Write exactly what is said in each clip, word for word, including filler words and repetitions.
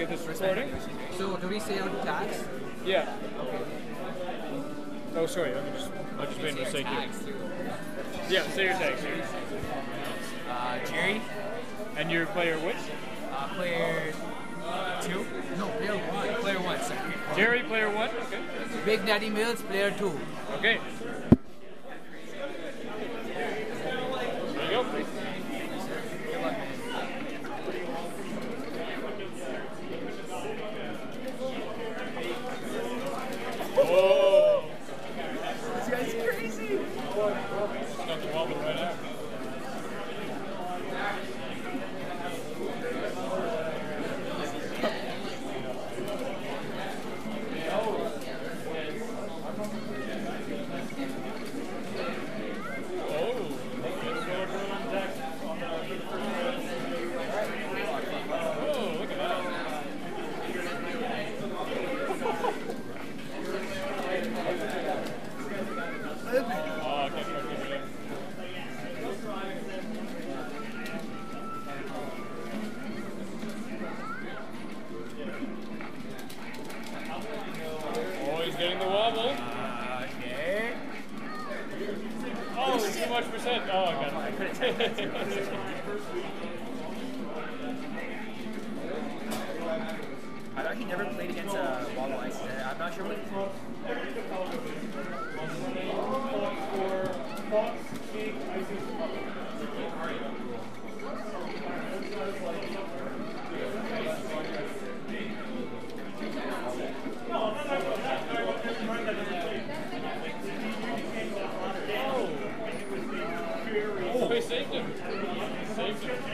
get this recording. So do we say out tags? Yeah. Okay. Oh, sorry. I just I just made a mistake here. Yeah, say your tags here. Uh, Jerry. And your player which? Uh, player two. No, player one. Player one. Sorry. Jerry, player one. Okay. Big Daddy Mills, player two. Okay. There you go. Oh! This guy's crazy! Got the wobble right out. Getting the wobble. Uh, okay. Oh, it's too much percent. Oh, I got it. I couldn't take that too. I thought he never played against uh, wobble ice. I'm not sure what he's doing. Oh, they saved him. Saved him.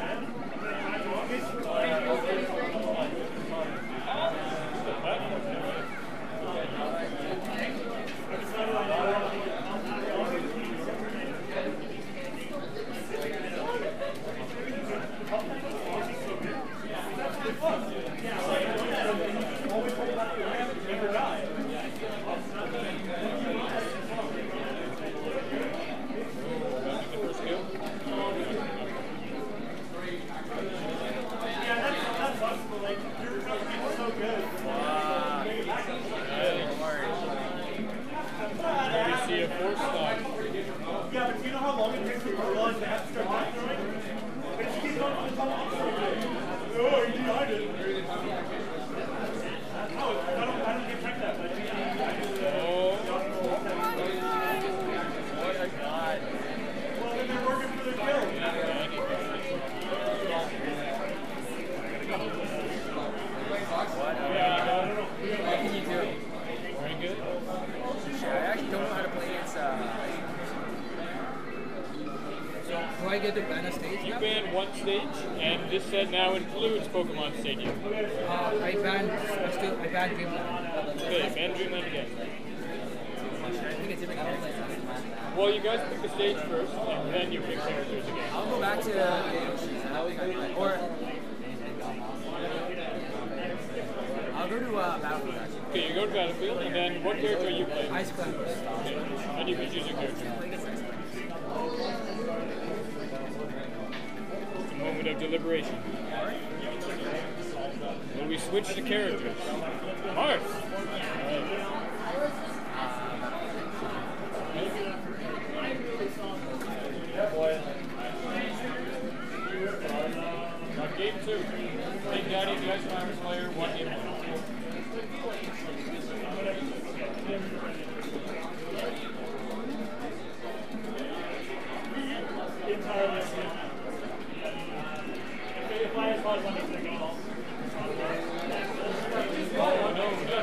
Yeah, but do you know how long it takes to realize they have to start back throwing? But if you keep going to the top, oh, you behind it. No, I don't, I don't get checked that, but oh. What a god. Well, then they're working for their kill. What, uh, what can you do? Very good. Shit, I actually don't know how to play against uh So do I get to ban a stage? You ban one stage, and this set now includes Pokemon Stadium. Uh, I banned I still I banned Dreamland. Okay, ban Dreamland again. I think it's different characters. Well, you guys pick the stage first, and then you pick characters again. I'll go back to uh, or I'll go to uh, Battlefield actually. Okay, you go to Battlefield, and then what character are you playing? Ice Climbers. Okay. And you can choose your character. It's a moment of deliberation. Will we switch to characters? Marth! Got game two. Big Daddy, the Ice Climbers player, one game one. Entirely. If I had one, one is going to go. Oh, no, no.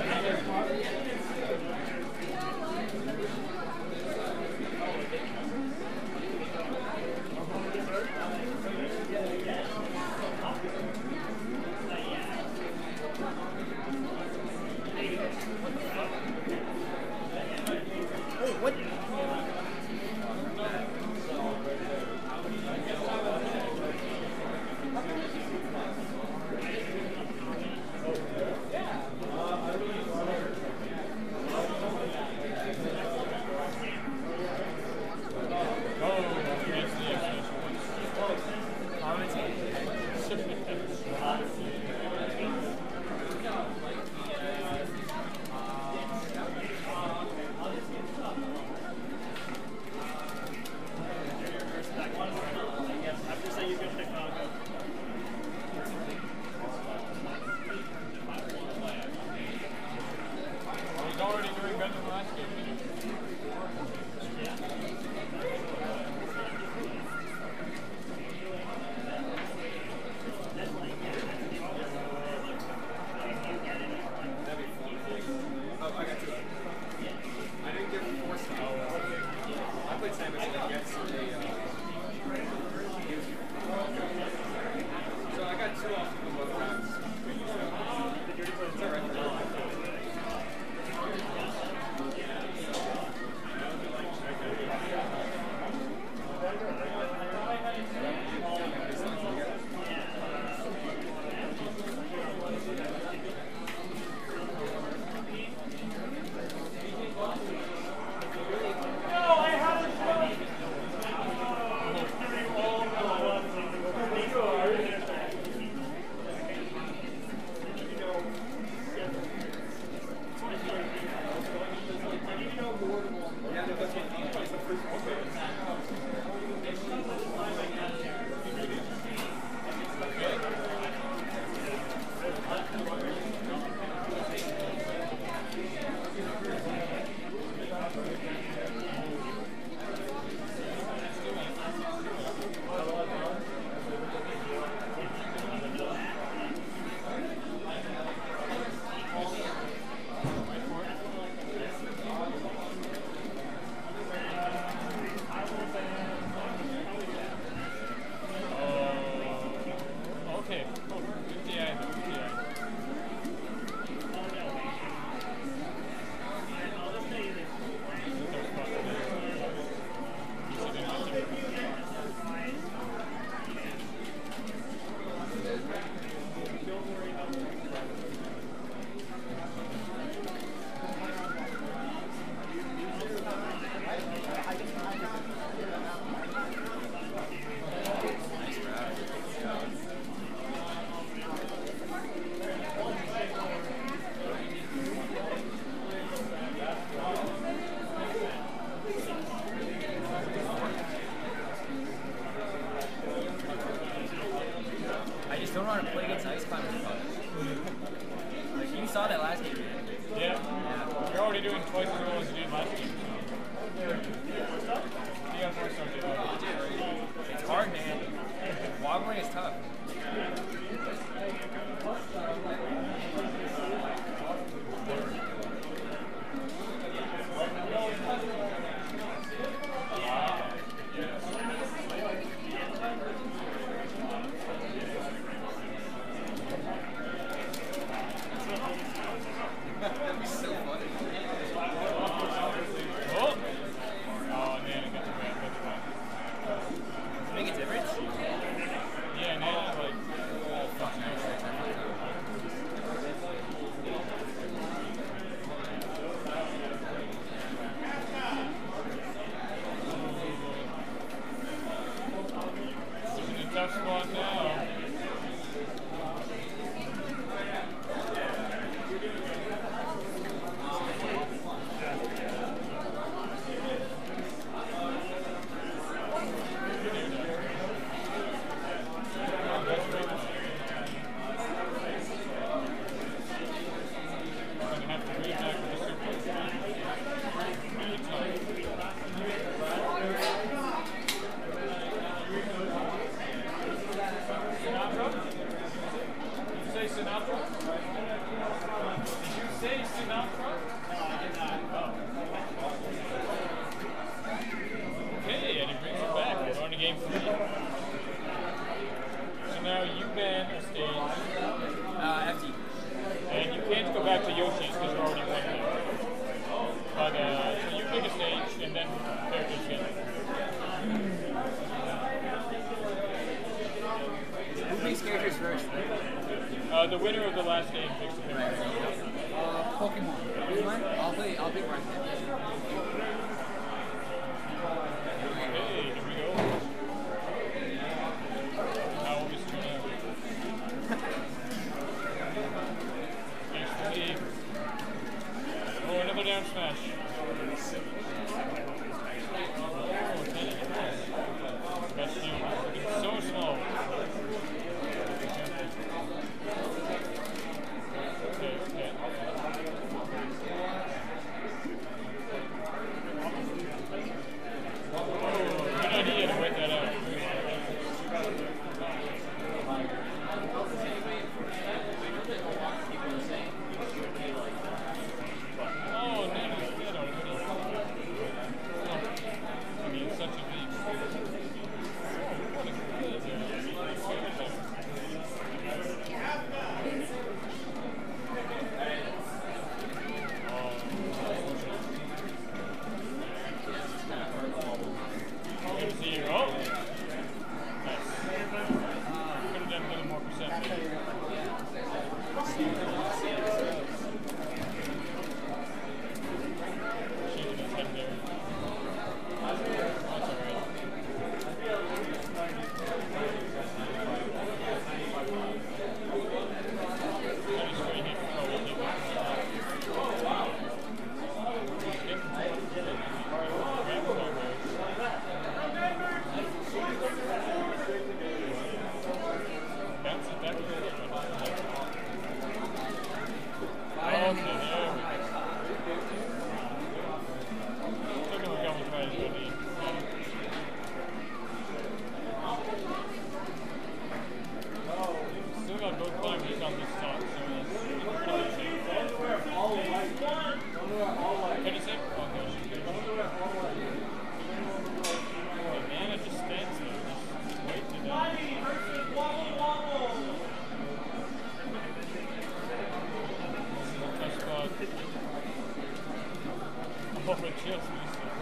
but just missed it.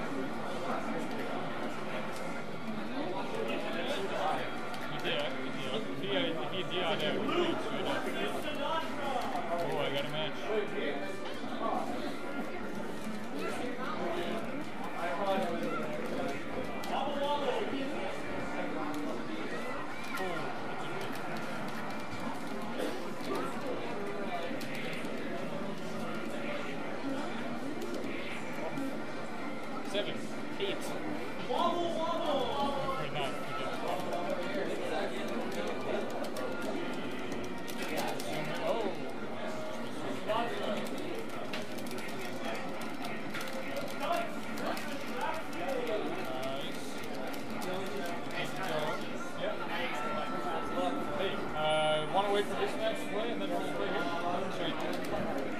He did, he did. If he, if he did on there, he would have straight up. Oh, I got a match. Seven, eight. Wobble, wobble. Or nine. Oh. Hey, uh, want to wait for this match to play and then we'll just play here? Sweet.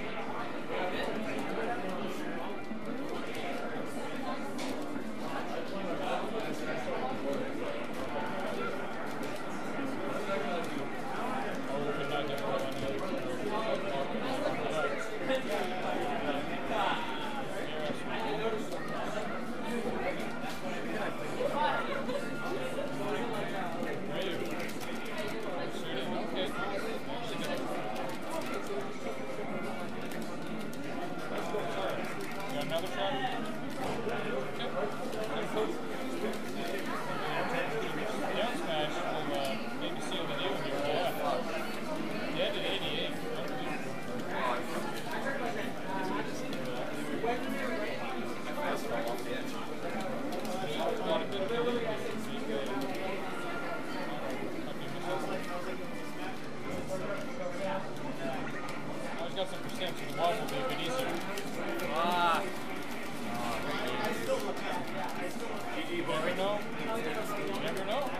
Got some percent, so the wash will be a bit easier. Ah. You never know. You never know.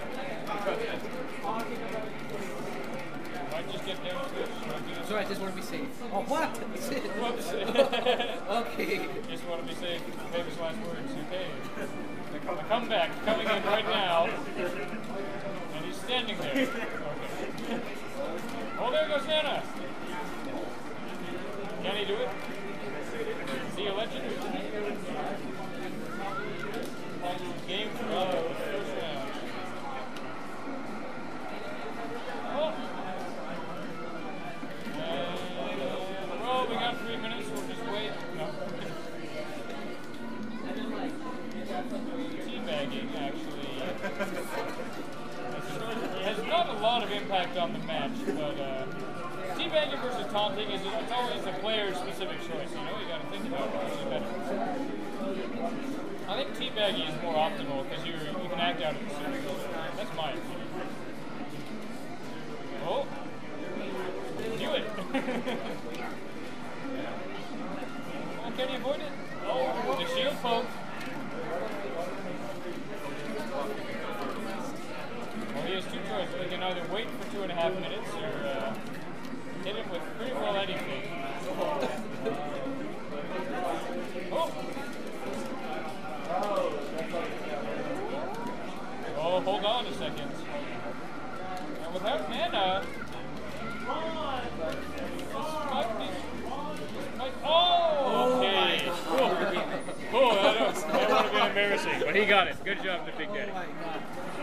Might just get down to it. Sorry, I just want to be safe. Oh, what? Whoops. Okay. Just want to be safe. Famous last words. Okay. A comeback coming in right now. And he's standing there. Okay. Oh, there goes Nana. Can he do it? Is he a legend? Game three of the first round. Oh! And, well, we got three minutes, we'll just wait. No. Teabagging, actually, has not a lot of impact on the match, but uh, teabagging versus taunting is it's always a player-specific choice. You know, you got to think about it better. I think teabagging is more optimal because you you can act out of the suit. That's my opinion. Oh, do it! Oh, can he avoid it? Oh, the shield poke. Well, he has two choices. He can either wait for two and a half minutes or uh, hit him with pretty well anything. Oh! Oh, hold on a second. And without mana, this might be. This might, oh! Okay. Oh, oh that, that would have been embarrassing, but he got it. Good job, the Big Daddy.